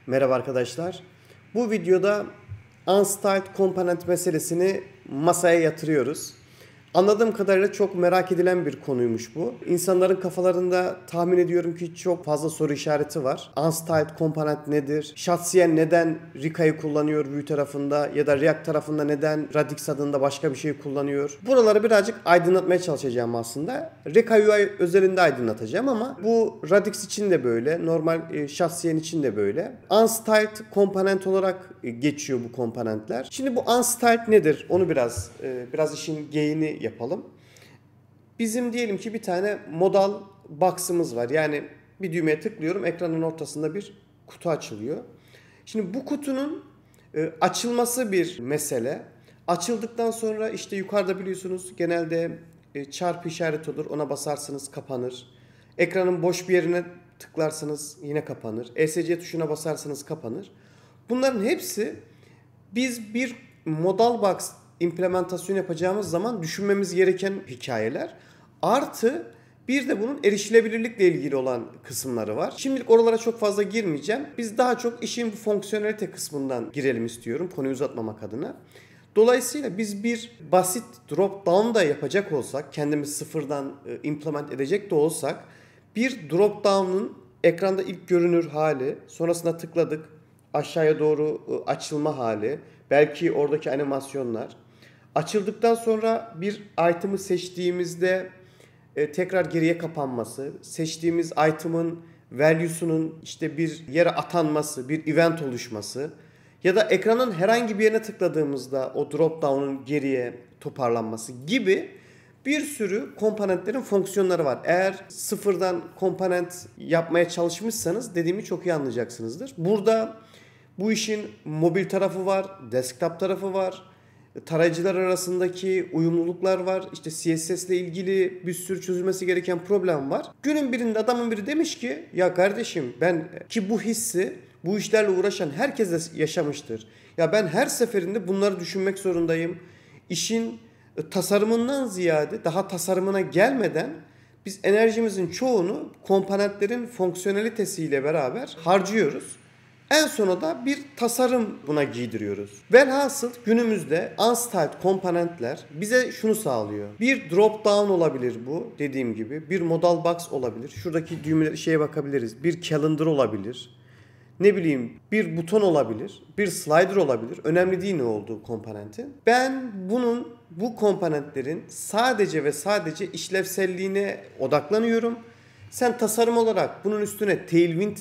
Merhaba arkadaşlar. Bu videoda Unstyled Component meselesini masaya yatırıyoruz. Anladığım kadarıyla çok merak edilen bir konuymuş bu. İnsanların kafalarında tahmin ediyorum ki çok fazla soru işareti var. Unstyled Component nedir? Şahsiyen neden Rica'yı kullanıyor Vue tarafında ya da React tarafında neden Radix adında başka bir şey kullanıyor? Buraları birazcık aydınlatmaya çalışacağım aslında. Rica UI özelinde aydınlatacağım ama bu Radix için de böyle, normal şahsiyen için de böyle. Unstyled Component olarak geçiyor bu komponentler. Şimdi bu Unstyled nedir? Onu biraz işin geyini yapalım. Bizim diyelim ki bir tane modal box'ımız var. Yani bir düğmeye tıklıyorum, ekranın ortasında bir kutu açılıyor. Şimdi bu kutunun açılması bir mesele. Açıldıktan sonra işte yukarıda biliyorsunuz genelde çarpı işareti olur. Ona basarsınız kapanır. Ekranın boş bir yerine tıklarsanız yine kapanır. ESC tuşuna basarsanız kapanır. Bunların hepsi biz bir modal box implementasyon yapacağımız zaman düşünmemiz gereken hikayeler. Artı bir de bunun erişilebilirlikle ilgili olan kısımları var. Şimdilik oralara çok fazla girmeyeceğim. Biz daha çok işin fonksiyonelite kısmından girelim istiyorum konuyu uzatmamak adına. Dolayısıyla biz bir basit drop down da yapacak olsak, kendimiz sıfırdan implement edecek de olsak, bir drop down'un ekranda ilk görünür hali, sonrasında tıkladık, aşağıya doğru açılma hali, belki oradaki animasyonlar. Açıldıktan sonra bir item'ı seçtiğimizde tekrar geriye kapanması, seçtiğimiz item'ın value'sunun işte bir yere atanması, bir event oluşması ya da ekranın herhangi bir yerine tıkladığımızda o drop down'un geriye toparlanması gibi bir sürü komponentlerin fonksiyonları var. Eğer sıfırdan komponent yapmaya çalışmışsanız dediğimi çok iyi anlayacaksınızdır. Burada bu işin mobil tarafı var, desktop tarafı var, tarayıcılar arasındaki uyumluluklar var, işte CSS ile ilgili bir sürü çözülmesi gereken problem var. Günün birinde adamın biri demiş ki ya kardeşim ben ki bu hissi bu işlerle uğraşan herkes de yaşamıştır. Ya ben her seferinde bunları düşünmek zorundayım. İşin tasarımından ziyade daha tasarımına gelmeden biz enerjimizin çoğunu komponentlerin fonksiyonelitesiyle beraber harcıyoruz. En sona da bir tasarım buna giydiriyoruz. Velhasıl günümüzde unstyled komponentler bize şunu sağlıyor. Bir drop down olabilir bu dediğim gibi. Bir modal box olabilir. Şuradaki düğmeleri şeye bakabiliriz. Bir calendar olabilir. Ne bileyim bir buton olabilir. Bir slider olabilir. Önemli değil ne olduğu komponentin. Ben bu komponentlerin sadece ve sadece işlevselliğine odaklanıyorum. Sen tasarım olarak bunun üstüne Tailwind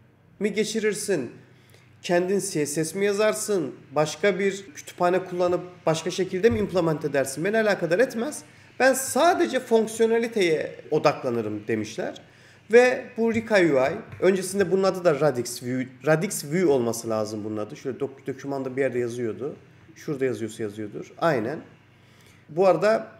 mi geçirirsin? Kendin CSS mi yazarsın? Başka bir kütüphane kullanıp başka şekilde mi implement edersin? Beni alakadar etmez. Ben sadece fonksiyoneliteye odaklanırım demişler. Ve bu Rica UI, öncesinde bunun adı da Radix Vue olması lazım bunun adı. Şöyle dokümanda bir yerde yazıyordu. Şurada yazıyorsa yazıyordur. Aynen. Bu arada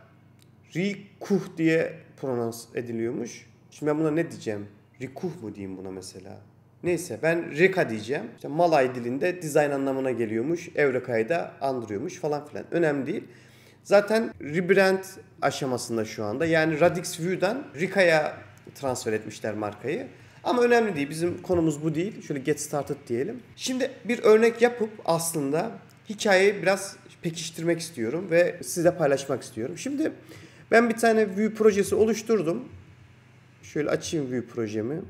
Rikuh diye pronans ediliyormuş. Şimdi ben buna ne diyeceğim? Rikuh mu diyeyim buna mesela? Neyse ben Reka diyeceğim. İşte Malay dilinde design anlamına geliyormuş. Evreka'yı da andırıyormuş falan filan. Önemli değil. Zaten rebrand aşamasında şu anda. Yani Radix Vue'dan Rica'ya transfer etmişler markayı. Ama önemli değil. Bizim konumuz bu değil. Şöyle get started diyelim. Şimdi bir örnek yapıp aslında hikayeyi biraz pekiştirmek istiyorum ve size paylaşmak istiyorum. Şimdi ben bir tane Vue projesi oluşturdum. Şöyle açayım Vue projemi.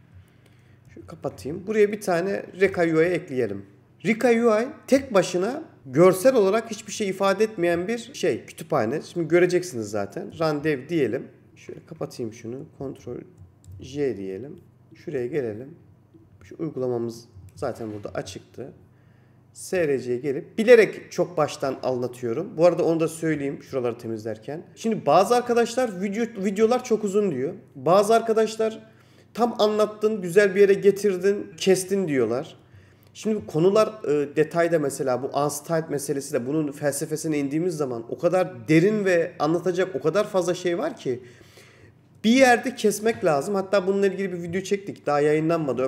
Kapatayım. Buraya bir tane Rica UI ekleyelim. Rica UI tek başına görsel olarak hiçbir şey ifade etmeyen bir kütüphane. Şimdi göreceksiniz zaten. Run dev diyelim. Şöyle kapatayım şunu. Ctrl J diyelim. Şuraya gelelim. Şu uygulamamız zaten burada açıktı. SRC'ye gelip bilerek çok baştan anlatıyorum. Bu arada onu da söyleyeyim şuraları temizlerken. Şimdi bazı arkadaşlar videolar çok uzun diyor. Bazı arkadaşlar tam anlattın, güzel bir yere getirdin, kestin diyorlar. Şimdi konular detayda mesela bu unstyled meselesi de bunun felsefesine indiğimiz zaman o kadar derin ve anlatacak o kadar fazla şey var ki bir yerde kesmek lazım. Hatta bununla ilgili bir video çektik. Daha yayınlanmadı.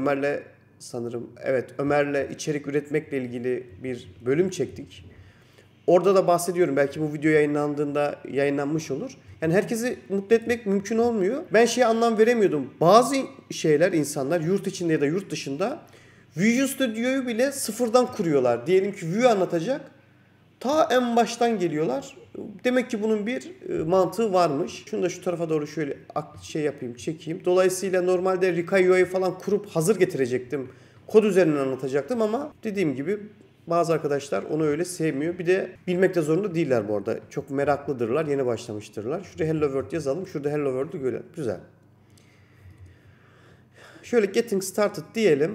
Ömer'le içerik üretmekle ilgili bir bölüm çektik. Orada da bahsediyorum. Belki bu video yayınlandığında yayınlanmış olur. Yani herkesi mutlu etmek mümkün olmuyor. Ben anlam veremiyordum. Bazı insanlar yurt içinde ya da yurt dışında Visual Studio'yu bile sıfırdan kuruyorlar. Diyelim ki Vue anlatacak. Ta en baştan geliyorlar. Demek ki bunun bir mantığı varmış. Şunu da şu tarafa doğru şöyle yapayım, çekeyim. Dolayısıyla normalde Rika.UI'yi falan kurup hazır getirecektim. Kod üzerinden anlatacaktım ama dediğim gibi bazı arkadaşlar onu öyle sevmiyor. Bir de bilmek de zorunda değiller bu arada. Çok meraklıdırlar, yeni başlamıştırlar. Şurada Hello World yazalım. Şurada Hello World'u görelim. Güzel. Şöyle Getting Started diyelim.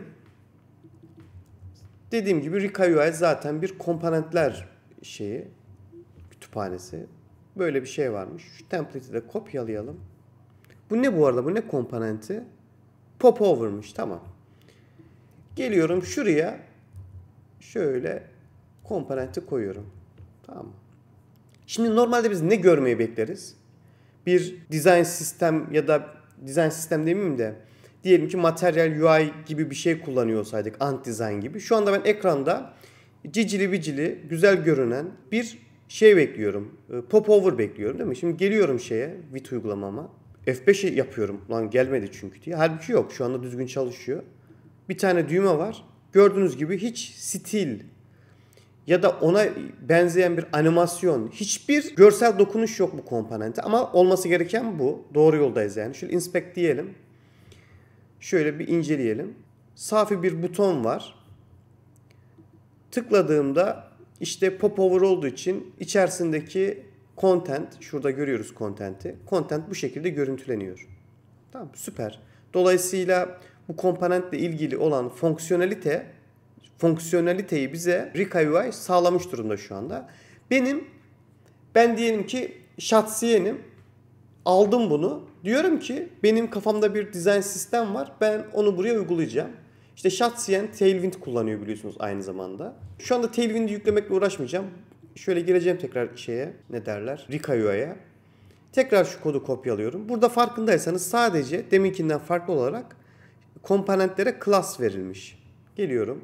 Dediğim gibi Rika.UI zaten bir komponentler kütüphanesi. Böyle bir şey varmış. Şu template'i de kopyalayalım. Bu ne bu arada? Bu ne komponenti? Popover'mış. Tamam. Geliyorum şuraya. Şöyle komponenti koyuyorum. Tamam. Şimdi normalde biz ne görmeyi bekleriz? Bir design sistem ya da design sistem demeyeyim de diyelim ki Material UI gibi bir şey kullanıyor olsaydık, Ant Design gibi. Şu anda ben ekranda cicili bicili, güzel görünen bir şey bekliyorum. Popover bekliyorum değil mi? Şimdi geliyorum Vite uygulamama. F5 yapıyorum. Lan gelmedi çünkü diye. Halbuki yok. Şu anda düzgün çalışıyor. Bir tane düğme var. Gördüğünüz gibi hiç stil ya da ona benzeyen bir animasyon, hiçbir görsel dokunuş yok bu komponente. Ama olması gereken bu. Doğru yoldayız yani. Şöyle inspect diyelim. Şöyle bir inceleyelim. Safi bir buton var. Tıkladığımda işte popover olduğu için içerisindeki content, şurada görüyoruz content'i. Content bu şekilde görüntüleniyor. Tamam, süper. Dolayısıyla bu komponentle ilgili olan fonksiyoneliteyi bize Rika.UI sağlamış durumda şu anda. Ben diyelim ki şahsiyenim. Aldım bunu. Diyorum ki benim kafamda bir dizayn sistem var. Ben onu buraya uygulayacağım. İşte şahsiyen Tailwind kullanıyor biliyorsunuz aynı zamanda. Şu anda Tailwind'i yüklemekle uğraşmayacağım. Şöyle gireceğim tekrar Rika.UI'ye. Tekrar şu kodu kopyalıyorum. Burada farkındaysanız sadece deminkinden farklı olarak komponentlere class verilmiş. Geliyorum.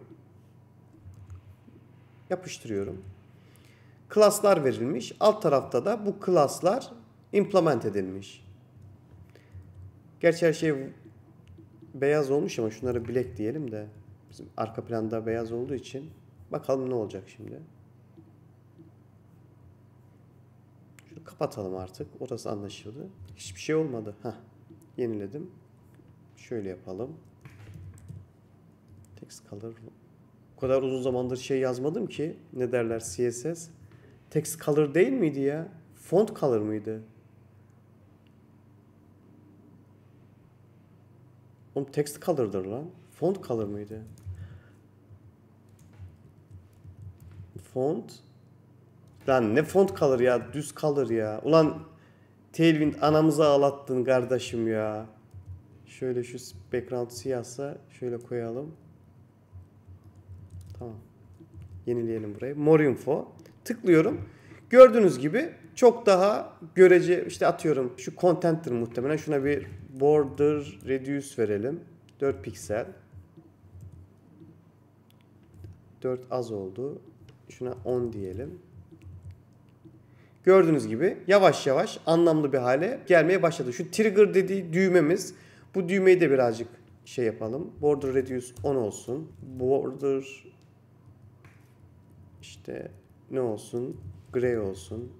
Yapıştırıyorum. Class'lar verilmiş. Alt tarafta da bu class'lar implement edilmiş. Gerçi her şey beyaz olmuş ama şunları black diyelim de. Bizim arka planda beyaz olduğu için. Bakalım ne olacak şimdi. Şunu kapatalım artık. Orası anlaşıldı. Hiçbir şey olmadı. Yeniledim. Şöyle yapalım. Text color. O kadar uzun zamandır yazmadım ki. Ne derler CSS. Text color değil miydi ya? Font color mıydı? Oğlum text color'dır lan. Font color mıydı? Font. Lan ne font color ya? Düz color ya. Ulan Tailwind anamızı ağlattın kardeşim ya. Şöyle şu background siyahsa şöyle koyalım. Tamam. Yenileyelim burayı. More info. Tıklıyorum. Gördüğünüz gibi çok daha görece atıyorum şu content'tir muhtemelen. Şuna bir border radius verelim. 4 piksel. 4 az oldu. Şuna 10 diyelim. Gördüğünüz gibi yavaş yavaş anlamlı bir hale gelmeye başladı. Şu trigger dediği düğmemiz. Bu düğmeyi de birazcık yapalım. Border radius 10 olsun. Border ne olsun? Gray olsun.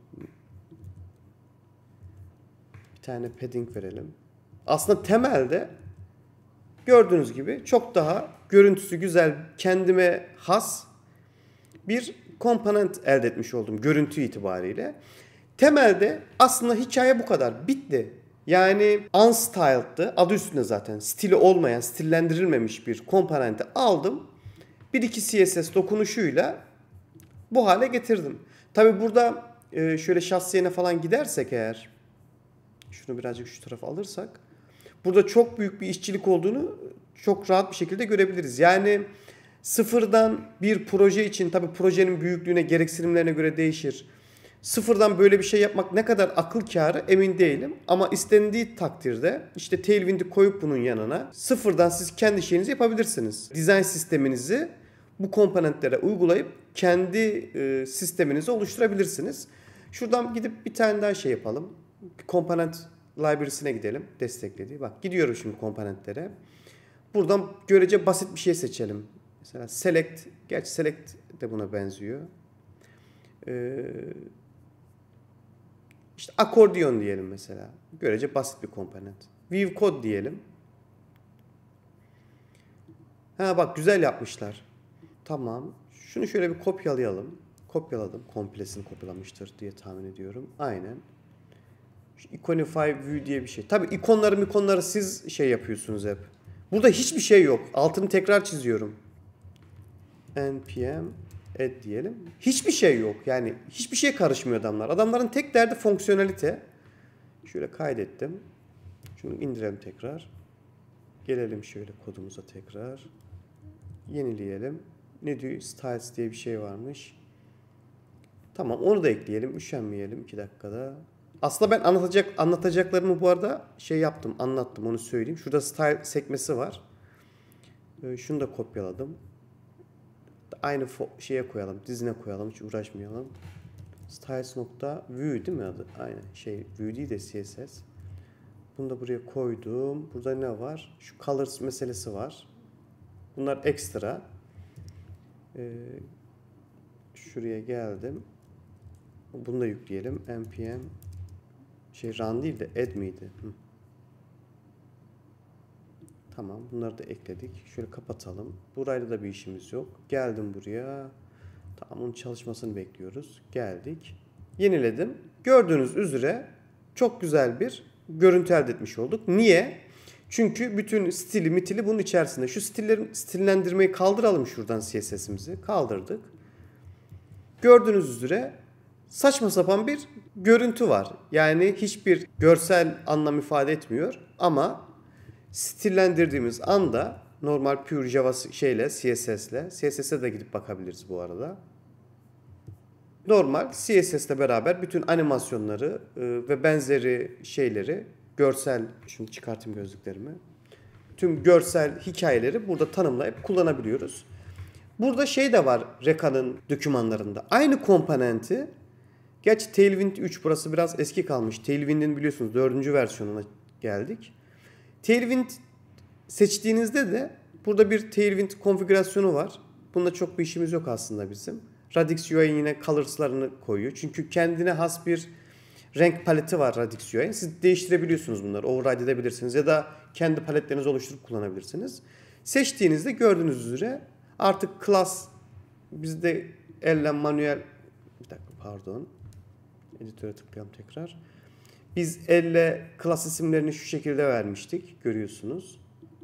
Bir tane padding verelim. Aslında temelde gördüğünüz gibi çok daha görüntüsü güzel, kendime has bir komponent elde etmiş oldum görüntü itibariyle. Temelde aslında hikaye bu kadar. Bitti. Yani unstyled'dı. Adı üstünde zaten. Stili olmayan, stillendirilmemiş bir komponenti aldım. Bir iki CSS dokunuşuyla bu hale getirdim. Tabi burada şöyle şahsiyene falan gidersek eğer, şunu birazcık şu tarafa alırsak, burada çok büyük bir işçilik olduğunu çok rahat bir şekilde görebiliriz. Yani sıfırdan bir proje için, tabi projenin büyüklüğüne, gereksinimlerine göre değişir. Sıfırdan böyle bir şey yapmak ne kadar akıl kârı emin değilim. Ama istendiği takdirde Tailwind'i koyup bunun yanına sıfırdan siz kendi şeyinizi yapabilirsiniz. Dizayn sisteminizi bu komponentlere uygulayıp kendi sisteminizi oluşturabilirsiniz. Şuradan gidip bir tane daha yapalım. Komponent library'sine gidelim. Desteklediği. Bak gidiyorum şimdi komponentlere. Buradan görece basit bir şey seçelim. Mesela select, gerçi select de buna benziyor. İşte akordiyon diyelim mesela. Görece basit bir komponent. View code diyelim. Ha bak güzel yapmışlar. Tamam. Şunu şöyle bir kopyalayalım. Kopyaladım. Komplesini kopyalamıştır diye tahmin ediyorum. Aynen. Şu Iconify View diye bir şey. Tabii ikonları siz şey yapıyorsunuz hep. Burada hiçbir şey yok. Altını tekrar çiziyorum. npm add diyelim. Hiçbir şey yok. Yani hiçbir şey karışmıyor adamlar. Adamların tek derdi fonksiyonelite. Şöyle kaydettim. Şunu indirelim tekrar. Gelelim şöyle kodumuza tekrar. Yenileyelim. Ne diyor? Styles diye bir şey varmış. Tamam onu da ekleyelim. Üşenmeyelim 2 dakikada. Aslında ben anlatacaklarımı bu arada şey yaptım. Anlattım onu söyleyeyim. Şurada style sekmesi var. Şunu da kopyaladım. Aynı şeye koyalım. Dizine koyalım. Hiç uğraşmayalım. Styles.view değil mi adı? Aynen. View değil de CSS. Bunu da buraya koydum. Burada ne var? Şu colors meselesi var. Bunlar ekstra. Şuraya geldim. Bunu da yükleyelim. npm run değil de add miydi? Tamam. Bunları da ekledik. Şöyle kapatalım. Burayla da bir işimiz yok. Geldim buraya. Tamam. Onun çalışmasını bekliyoruz. Geldik. Yeniledim. Gördüğünüz üzere çok güzel bir görüntü elde etmiş olduk. Niye? Çünkü bütün stili mitili bunun içerisinde. Şu stillendirmeyi kaldıralım şuradan CSS'imizi. Kaldırdık. Gördüğünüz üzere saçma sapan bir görüntü var. Yani hiçbir görsel anlam ifade etmiyor. Ama stillendirdiğimiz anda normal pure Java CSS'e de gidip bakabiliriz bu arada. Normal CSS'le beraber bütün animasyonları ve benzeri şeyleri görsel, şimdi çıkartayım gözlüklerimi. Tüm görsel hikayeleri burada tanımlayıp kullanabiliyoruz. Burada şey de var Reka'nın dokümanlarında. Aynı komponenti, gerçi Tailwind 3 burası biraz eski kalmış. Tailwind'in biliyorsunuz 4. versiyonuna geldik. Tailwind seçtiğinizde de burada bir Tailwind konfigürasyonu var. Bunda çok bir işimiz yok aslında bizim. Radix UI yine colors'larını koyuyor. Çünkü kendine has bir renk paleti var Radix UI'nin. Siz değiştirebiliyorsunuz bunları. Override edebilirsiniz ya da kendi paletlerinizi oluşturup kullanabilirsiniz. Seçtiğinizde gördüğünüz üzere artık class bizde elle manuel bir dakika pardon. Editöre tıklayalım tekrar. Biz elle class isimlerini şu şekilde vermiştik. Görüyorsunuz.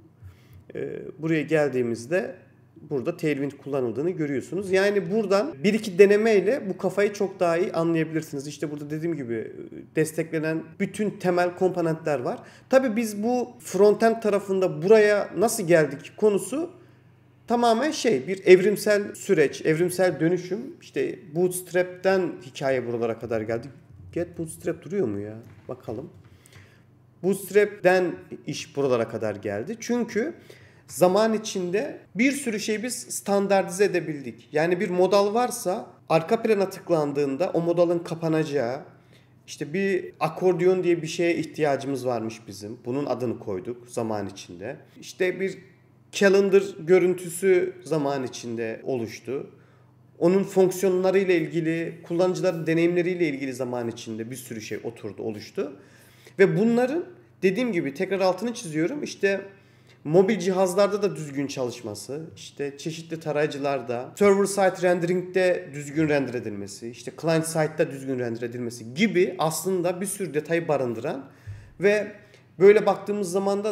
Buraya geldiğimizde burada Tailwind kullanıldığını görüyorsunuz. Yani buradan bir iki denemeyle bu kafayı çok daha iyi anlayabilirsiniz. İşte burada dediğim gibi desteklenen bütün temel komponentler var. Tabii biz bu frontend tarafında buraya nasıl geldik konusu tamamen bir evrimsel süreç, evrimsel dönüşüm. İşte Bootstrap'ten hikaye buralara kadar geldik. Get Bootstrap duruyor mu ya? Bakalım. Bootstrap'ten iş buralara kadar geldi. Çünkü zaman içinde bir sürü şey biz standartize edebildik. Yani bir modal varsa arka plana tıklandığında o modalın kapanacağı, işte bir akordiyon diye bir şeye ihtiyacımız varmış bizim. Bunun adını koyduk zaman içinde. İşte bir calendar görüntüsü zaman içinde oluştu. Onun fonksiyonlarıyla ilgili, kullanıcıların deneyimleriyle ilgili zaman içinde bir sürü şey oturdu, oluştu. Ve bunların dediğim gibi tekrar altını çiziyorum. İşte mobil cihazlarda da düzgün çalışması, işte çeşitli tarayıcılarda, server side rendering'de düzgün render edilmesi, işte client side'da düzgün render edilmesi gibi aslında bir sürü detayı barındıran ve böyle baktığımız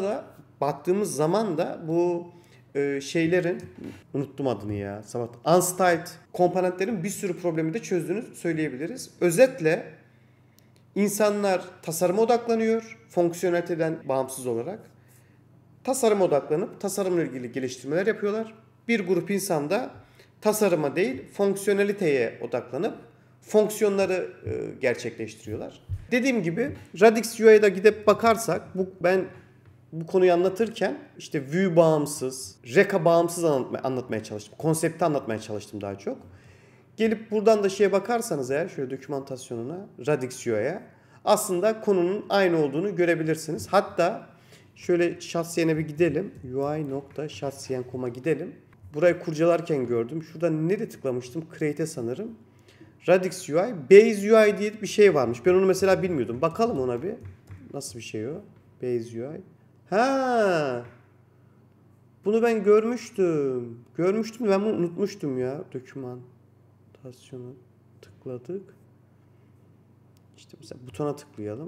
zaman da bu şeylerin, unuttum adını ya, unstyled komponentlerin bir sürü problemi de çözdüğünü söyleyebiliriz. Özetle insanlar tasarıma odaklanıyor, fonksiyoneliteden bağımsız olarak. Tasarıma odaklanıp tasarımla ilgili geliştirmeler yapıyorlar. Bir grup insan da tasarıma değil fonksiyoneliteye odaklanıp fonksiyonları gerçekleştiriyorlar. Dediğim gibi Radix UI'da gidip bakarsak ben bu konuyu anlatırken işte view bağımsız, Reka bağımsız anlatmaya çalıştım. Konsepti anlatmaya çalıştım daha çok. Gelip buradan da şeye bakarsanız eğer şöyle dokümantasyonuna, Radix UI'ye aslında konunun aynı olduğunu görebilirsiniz. Hatta şöyle Şahsiyen'e bir gidelim. ui.şahsiyen.com'a gidelim. Burayı kurcalarken gördüm. Şurada nereye tıklamıştım? Create'e sanırım. Radix UI, Base UI diye bir şey varmış. Ben onu mesela bilmiyordum. Bakalım ona bir. Nasıl bir şey o? Base UI. Ha. Bunu ben görmüştüm. Görmüştüm, ben bunu unutmuştum ya. Dokümantasyona tıkladık. İşte mesela butona tıklayalım.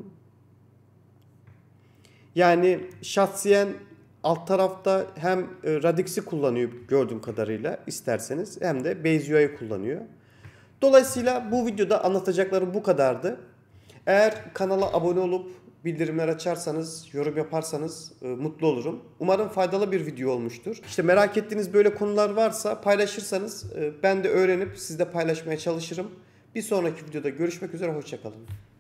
Yani şahsiyen alt tarafta hem Radix'i kullanıyor gördüğüm kadarıyla isterseniz, hem de Base UI'yi kullanıyor. Dolayısıyla bu videoda anlatacaklarım bu kadardı. Eğer kanala abone olup bildirimler açarsanız, yorum yaparsanız mutlu olurum. Umarım faydalı bir video olmuştur. İşte merak ettiğiniz böyle konular varsa paylaşırsanız ben de öğrenip sizle paylaşmaya çalışırım. Bir sonraki videoda görüşmek üzere, hoşça kalın.